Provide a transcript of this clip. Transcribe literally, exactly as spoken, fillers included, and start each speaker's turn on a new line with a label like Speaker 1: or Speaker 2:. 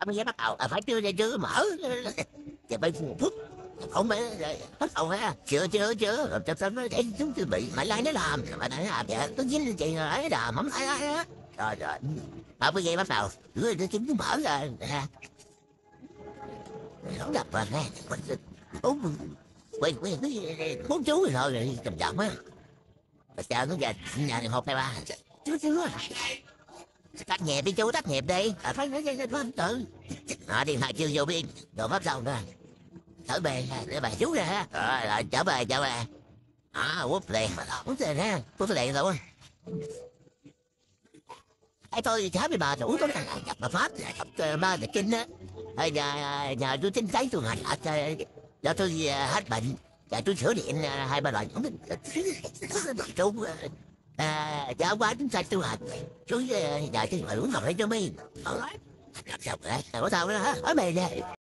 Speaker 1: bây giờ bắt đầu à, phải chưa ra chưa mở giờ phải phun thuốc không phải bắt đầu ha chưa chưa chưa rồi cho tao nói để chúng tôi bị mày lại nó làm mà lại làm vậy nó dính lên chị rồi ấy đàm mắm ai ai á rồi rồi ở bây giờ bắt đầu rồi nó chúng mở ra ha nó đập vào nè bốn quay quay bốn chú rồi rồi chậm chậm á mà chờ nó về nhà này một hai ba chú chú tắt nhịp đi chú tắt nhịp đi à, phải nói với anh tự à, điện thoại chưa vô biên đồ pháp xong nữa trở về để bà chú ra rồi rồi trở về trở về à quốc liền quốc liền ha quốc liền rồi ai tôi cháu với bà đủ có thằng nhập bà pháp nhập ba là kinh á hay nhà nhà tôi tính thấy tôi hành hết cho tôi hết bệnh và tôi sửa điện hai ba loại chú à cháu quá chúng ta tôi hành chú nhà tôi phải uống ngọc lấy cho mi xong rồi có sao nữa hả ở mày nè